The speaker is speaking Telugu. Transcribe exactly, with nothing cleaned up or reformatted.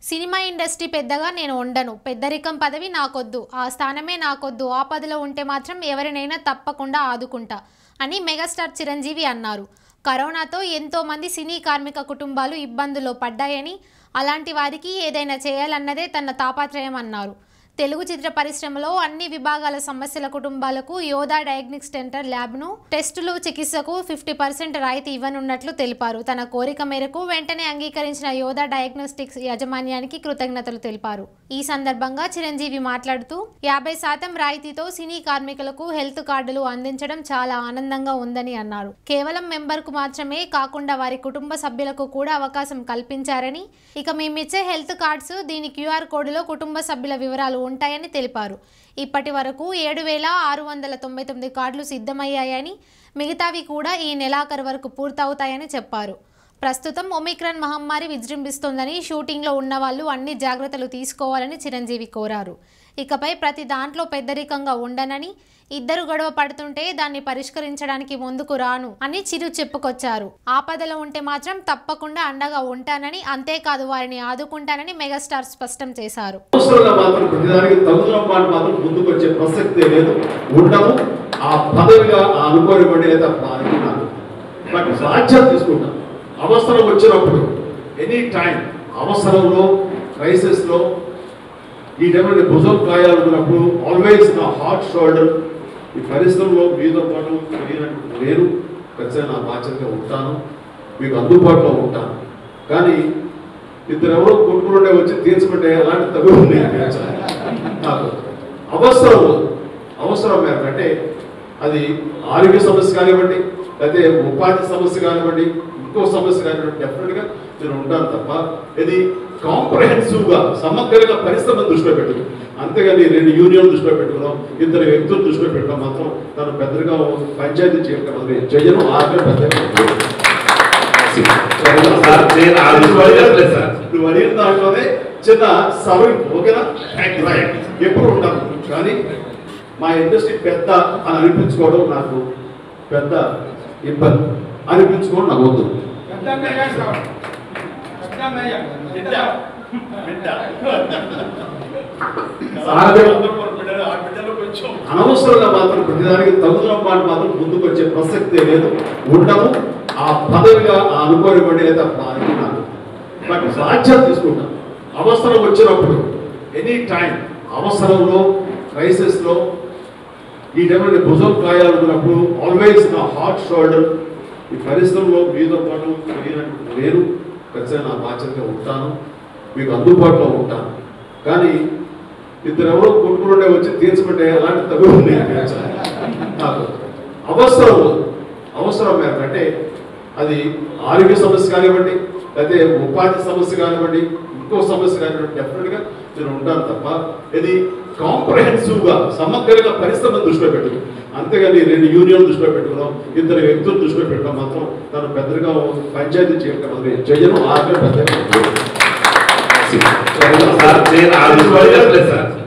సినిమా ఇండస్ట్రీ పెద్దగా నేను ఉండను, పెద్దరికం పదవి నాకొద్దు, ఆ స్థానమే నాకొద్దు, ఆపదలో ఉంటే మాత్రం ఎవరినైనా తప్పకుండా ఆదుకుంటా అని మెగాస్టార్ చిరంజీవి అన్నారు. కరోనాతో ఎంతో మంది సినీ కార్మిక కుటుంబాలు ఇబ్బందుల్లో పడ్డాయని, అలాంటి వారికి ఏదైనా చేయాలన్నదే తన తాపత్రయం అన్నారు. తెలుగు చిత్ర పరిశ్రమలో అన్ని విభాగాల సమస్యల కుటుంబాలకు యోధా డయాగ్నోస్టిక్ సెంటర్ ల్యాబ్ను టెస్టులు చికిత్సకు ఫిఫ్టీ పర్సెంట్ రాయితీ ఇవ్వనున్నట్లు తెలిపారు. తన కోరిక మేరకు వెంటనే అంగీకరించిన యోధా డయాగ్నోస్టిక్స్ యాజమాన్యానికి కృతజ్ఞతలు తెలిపారు. ఈ సందర్భంగా చిరంజీవి మాట్లాడుతూ యాభై శాతం రాయితీతో సినీ కార్మికులకు హెల్త్ కార్డులు అందించడం చాలా ఆనందంగా ఉందని అన్నారు. కేవలం మెంబర్కు మాత్రమే కాకుండా వారి కుటుంబ సభ్యులకు కూడా అవకాశం కల్పించారని, ఇక మేమిచ్చే హెల్త్ కార్డ్స్ దీని క్యూఆర్ కోడ్లో కుటుంబ సభ్యుల వివరాలు ఉంటాయని తెలిపారు. ఇప్పటి వరకు ఏడు వేల ఆరు వందల తొంభై తొమ్మిది కార్డులు సిద్ధమయ్యాయని, మిగతావి కూడా ఈ నెలాఖరు వరకు పూర్తవుతాయని చెప్పారు. ప్రస్తుతం ఒమిక్రాన్ మహమ్మారి విజృంభిస్తోందని, షూటింగ్లో ఉన్న వాళ్ళు అన్ని జాగ్రత్తలు తీసుకోవాలని చిరంజీవి కోరారు. ఇకపై ప్రతి దాంట్లో పెద్దరికంగా ఉండనని, ఇద్దరు గొడవ పడుతుంటే దాన్ని పరిష్కరించడానికి ముందుకు రాను అని చిరు చెప్పుకొచ్చారు. ఆపదలో ఉంటే మాత్రం తప్పకుండా అండగా ఉంటానని, అంతేకాదు వారిని ఆదుకుంటానని మెగాస్టార్ స్పష్టం చేశారు. అవసరం వచ్చినప్పుడు ఎనీ టైం అవసరంలో క్రైసిస్లో ఈ టైంలో భుజం గాయాలున్నప్పుడు ఆల్వేస్ నా హార్ట్ షోల్డర్ ఈ పరిశ్రమలో మీతో పాటు నేను ఖచ్చితంగా నా బాధ్యతగా ఉంటాను, మీకు అందుబాటులో ఉంటాను. కానీ ఇద్దరు ఎవరో కొట్టుకుంటే వచ్చి తీర్చుకుంటే అలాంటి తగులు నాకు అవసరం అవసరం మేరకు అంటే అది ఆరోగ్య సమస్య కానివ్వండి, లేకపోతే ఉపాధి సమస్య కానివ్వండి, ఇంకో సమస్య కానివ్వండి, డెఫినెట్గా నేను ఉంటాను తప్ప ఇది కాంప్రహెన్సివ్గా సమగ్రంగా పరిశ్రమను దృష్టిలో పెట్టుకుని, అంతేగాని రెండు యూనియన్ దృష్టిలో పెట్టుకున్నాం, ఇద్దరు వ్యక్తులు దృష్టిలో పెట్టడం మాత్రం తను పెద్దగా పంచాయతీ చేయడం చేయను. ఆర్గర్ నువ్వు అడిగిన దాంట్లోనే చిన్న సవరింపు, ఓకేనా? ఎప్పుడు ఉంటాను కానీ మా ఇండస్ట్రీ పెద్ద అని అనిపించుకోవడం నాకు పెద్ద ఇబ్బంది, అనిపించుకోవడం నాకు వద్దు. అనవసరంగా మాత్రం ప్రతిదానికి తగుదల మాట మాత్రం ముందుకు వచ్చే ప్రసక్తే లేదు, ఉండము. ఆ పదవిగా ఆ అనుకోనివ్వండి లేదా అనుకున్నాను, బట్ బాధ్యత తీసుకుంటాను. అవసరం వచ్చినప్పుడు ఎనీ టైం అవసరంలో క్రైసిస్లో ఈ టైంలో భుజం గాయాలున్నప్పుడు ఆల్వేస్ నా హార్ట్ షోల్డర్ ఈ పరిశ్రమలో మీతో పాటు నేను ఖచ్చితంగా నా బాధ్యతగా ఉంటాను, మీకు అందుబాటులో ఉంటాను. కానీ ఇద్దరు ఎవరో కొట్టుకుంటే వచ్చి తీర్చుకుంటే అలాంటి తగులు నాకు అవసరం అవసరం మేరకు అంటే అది ఆరోగ్య సమస్య కానివ్వండి, లేకపోతే ఉపాధి సమస్య కానివ్వండి, ఇంకో సమస్య కానివ్వండి, డెఫినెట్గా నేను ఉంటాను తప్ప ఇది కాంప్రహెన్సివ్గా సమగ్రంగా పరిశ్రమను దృష్టిలో పెట్టుకుని, అంతేగాని రెండు యూనియన్ దృష్టిలో పెట్టుకున్నాం, ఇద్దరు వ్యక్తులు దృష్టిలో పెట్టడం మాత్రం తను పెద్దగా పంచాయతీ చేయడం చేయను. ఆర్గర్ పెద్దగా